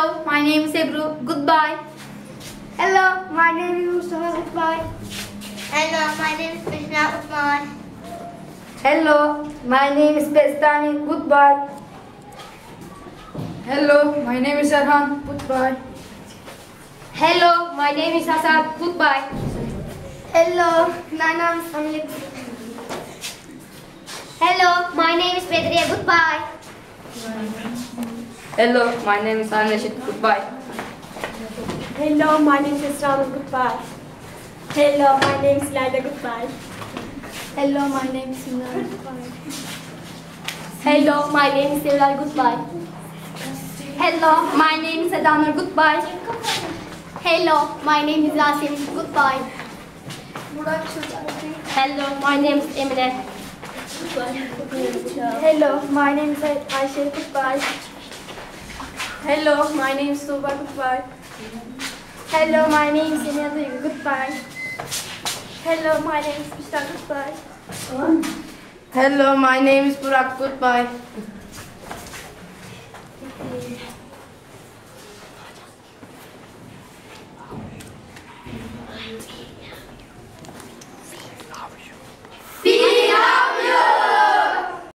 Hello, my name is Ebru. Goodbye. Hello, my name is Mustafa. Goodbye. Hello, my name is Krishna Usman. Hello, my name is Pestani. Goodbye. Hello, my name is Arhan. Goodbye. Hello, my name is Asad. Goodbye. Hello, my name is Hamid. Hello, my name is Pedria. Goodbye. Hello, my name is Anashit. Goodbye. Hello, my name is Islam. Goodbye. Hello, my name is Laila. Goodbye. Hello, my name is Sinan. Goodbye. Hello, my name is Devlal. Goodbye. Hello, my name is Adamar. Goodbye. Hello, my name is Asim. Goodbye. Hello, my name is Emine. Hello, my name is Aisha. Goodbye. Hello, my name is Suba. Goodbye. Hello, my name is Inadu. Goodbye. Hello, my name is Pista. Goodbye. Hello, my name is Burak. Goodbye.